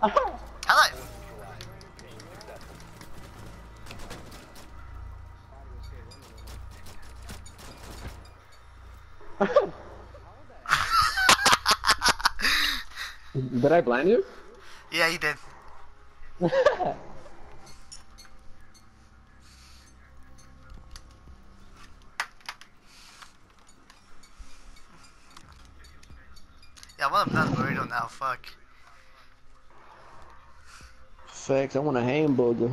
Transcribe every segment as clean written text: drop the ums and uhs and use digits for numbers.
Hello. Did I blind you? Yeah, you did. Yeah, well, I'm done burrito now. Fuck. Facts, I want a hamburger.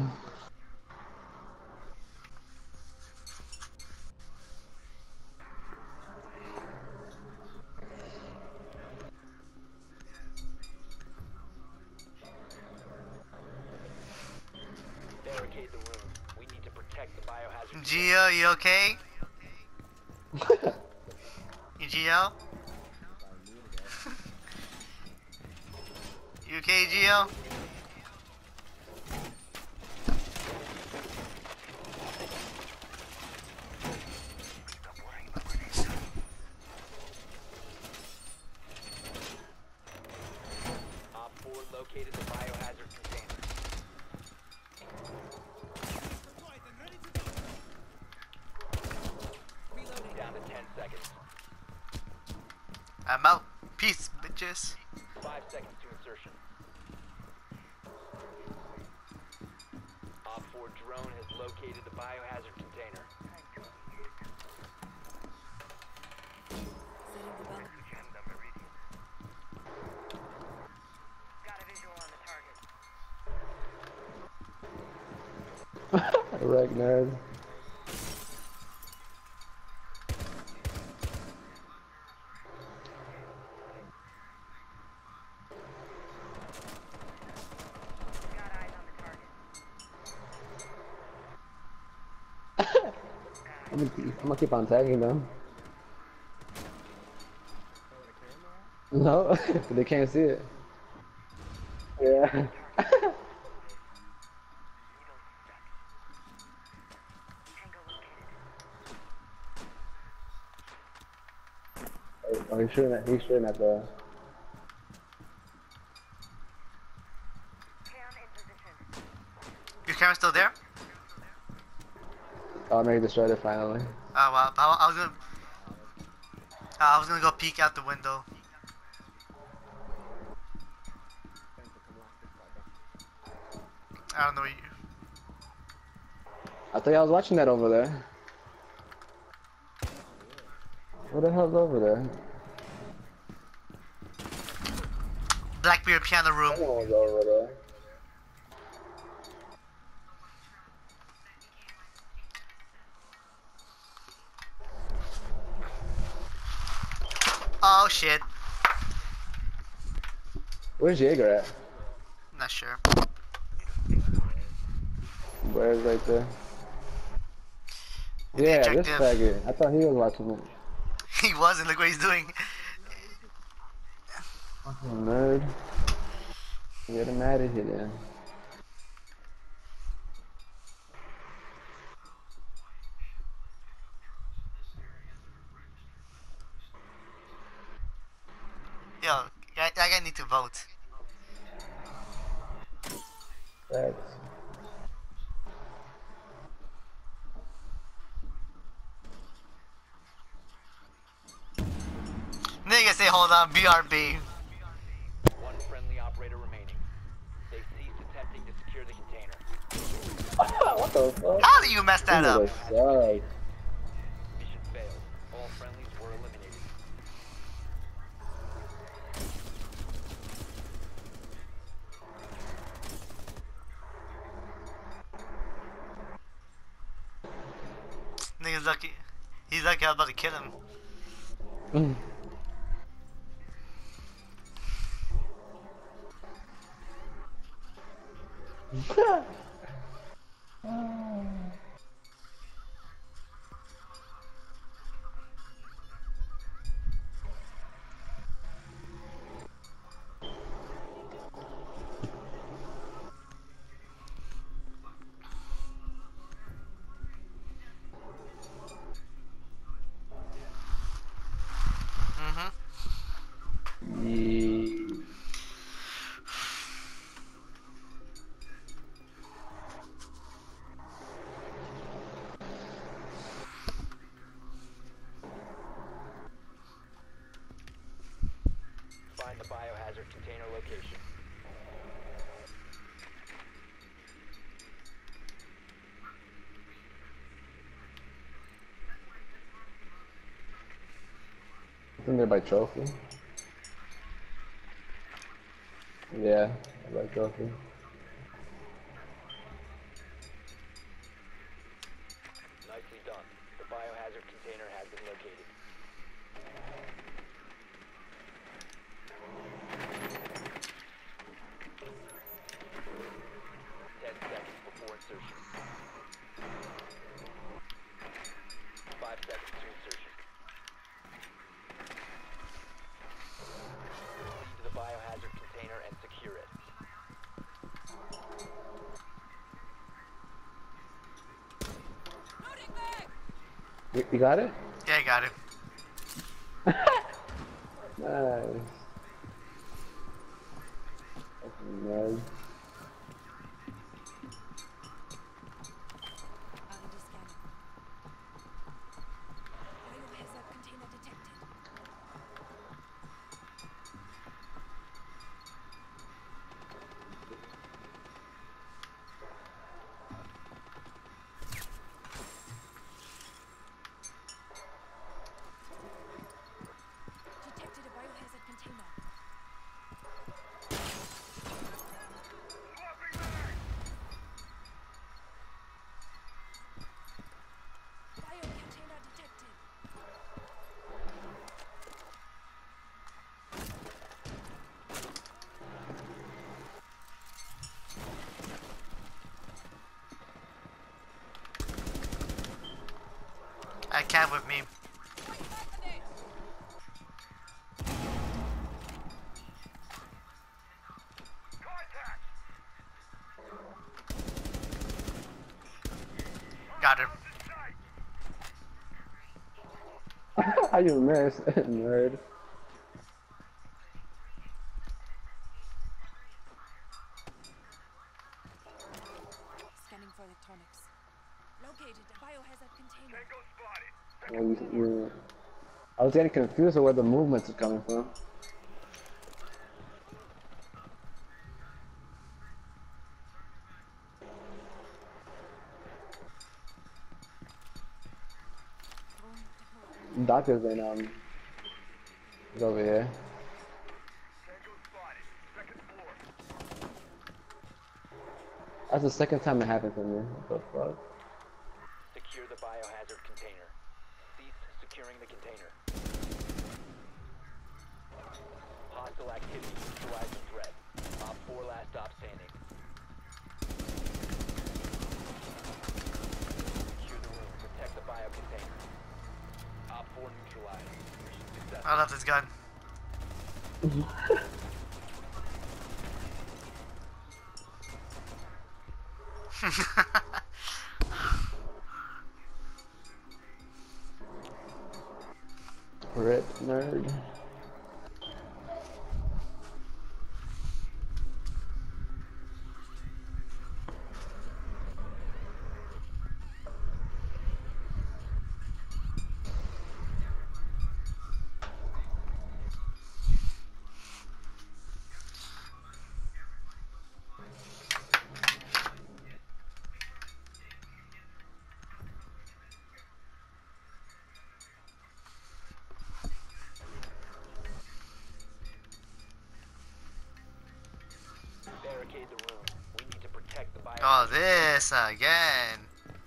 Barricade the room. We need to protect the biohazard. Gio, you okay? You Gio? You okay, Gio? Op 4 located the biohazard container. Down to 10 seconds. I'm out. Peace, bitches. 5 seconds to insertion. Op 4 drone has located the biohazard container. Got a visual on the target. Wreck nerd. Got eyes on the target. I'm gonna keep on tagging them. No, they can't see it. Yeah. Tango located. Oh, he's shooting at the. Cam in position. Your camera's still there? Oh, no, he destroyed it finally. Oh wow. I was gonna go peek out the window. I don't know where you. I thought I was watching that over there. What the hell's over there? Blackbeard piano room. Someone was over there. Oh shit. Where's Jaeger at? Not sure. Where's right there? Yeah, this Objective. faggot. I thought he was watching it. He wasn't. Look what he's doing. Fucking nerd. Get him out of here then. Yo, I gotta need to vote. Facts. Nigga say hold on, BRB. One friendly operator remaining. They ceased attempting to secure the container. What the fuck? How do you mess that up? Right. Mission failed. All friendlies were eliminated. Nigga's lucky. He's lucky I was about to kill him. Yeah. find the biohazard container location. It's in there by trophy. Yeah, by trophy. Nicely done. The biohazard container has been located. Ten seconds before insertion. 5 seconds to insertion. Proceed to the biohazard container and secure it. You got it? Yeah, I got it. Nice. Fucking nerd. R&D scanning. Biohazard container detected. Detected a biohazard container. Bio container detected. I can't with me. Got her. How you miss, nerd? Scanning for electronics. Located a biohazard container. Well, I was getting confused with where the movements are coming from. Drone deployed. Doctor's in he's over here. That's the second time it happened to me. What the fuck? Secure the biohazard container. Cease securing the container. Hostile activity neutralizing threat. Op 4 last stop standing. Secure the room. Protect the bio container. Op 4 neutralized. Mission successful. I love this gun. Rip, nerd. Barricade the room. We need to protect the bio. Oh, this again.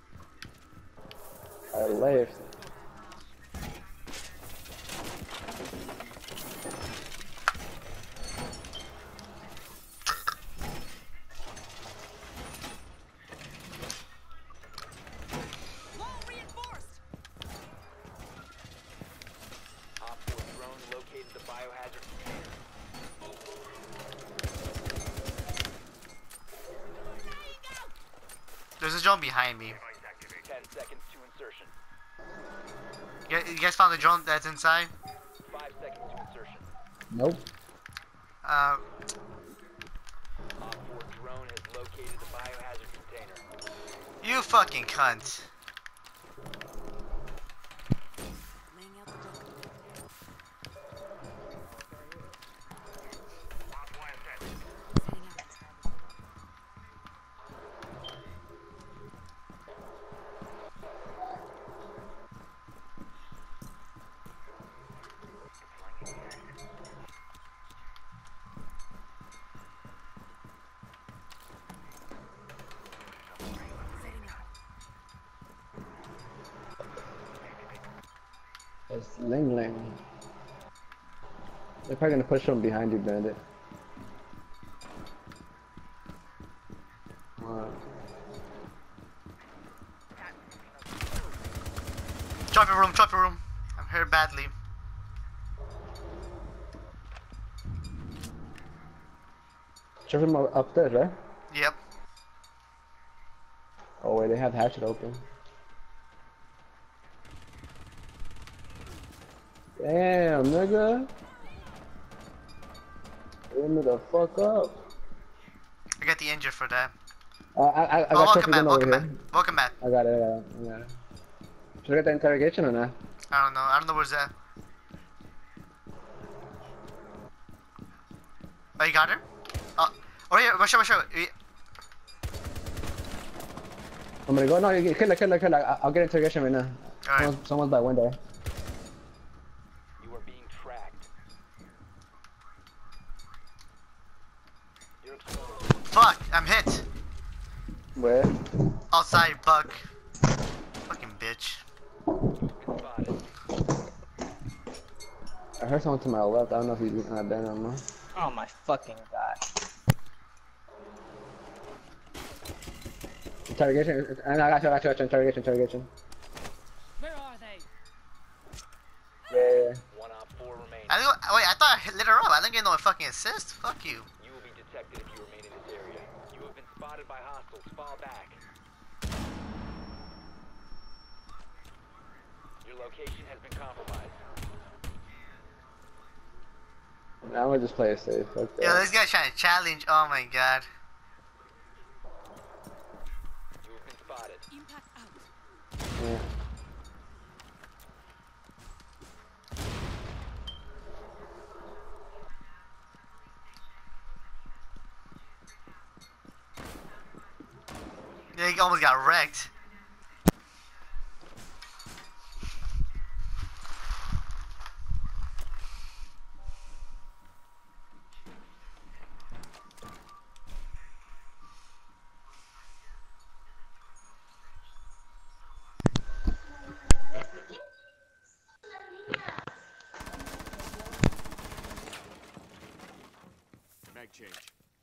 I left. Wall reinforced. Op 4 drone located the biohazard container. There's a drone behind me. 10 seconds to insertion. You guys found the drone that's inside? 5 seconds to insertion. Nope. Uh, Op 4 drone has located the biohazard container. you fucking cunt. Laying out the It's Ling Ling. They're probably gonna push from behind you, Bandit. Trophy room. I'm hurt badly. Check them upstairs, right? Yep. Oh wait, they have hatchet open. Damn, nigga. Hit me the fuck up. I got the injured for that. I Oh, got welcome trophy gun back, over welcome back. here. Welcome back. I got it. Should I get the interrogation or not? I don't know where's that. Oh, you got her? Oh yeah, watch out. I'm gonna go. No, you kill her. I'll get interrogation right now. Alright. Someone's by window. You are being tracked. You're exposed. Fuck, I'm hit. Where? Outside, bug. Fucking bitch. Spotted. I heard someone to my left. I don't know if he's not there no more. Oh my fucking god. Interrogation. I got you. Interrogation. Where are they? Yeah. One op 4 remaining. Wait, I thought I lit her up. I didn't get no fucking assist. Fuck you. You will be detected if you remain in this area. You have been spotted by hostiles. Fall back. Your location has been compromised. I'm gonna just play it safe. Fuck that. Yo, this guy's trying to challenge. Oh my god. You have been spotted. Impact out. Yeah. Yeah, he almost got wrecked. Mag change.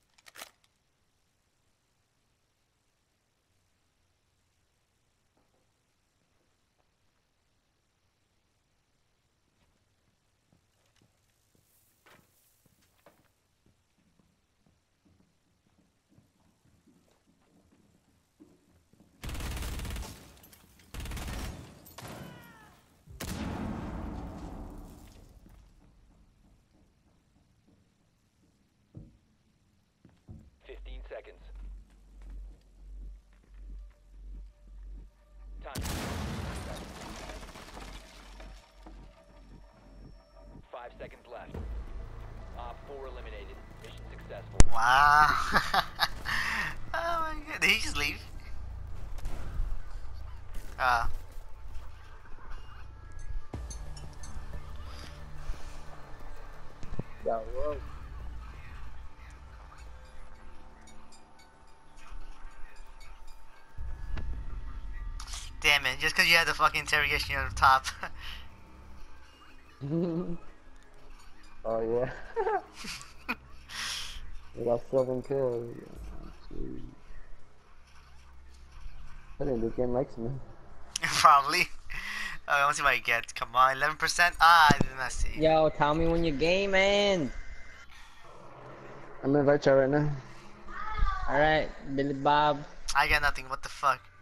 Seconds. Time. 5 seconds left. Op 4 eliminated. Mission successful. Wow. Oh my god. Did he just leave? Yeah, whoa. Damn it, just because you had the fucking interrogation on the top. Oh yeah. We got 7 kills. I think this game likes me. Probably. I want to see what I get. Come on, 11%? Ah, I did not see. Yo, tell me when your game ends. I'm gonna invite you right now. Alright, Billy Bob. I got nothing. What the fuck?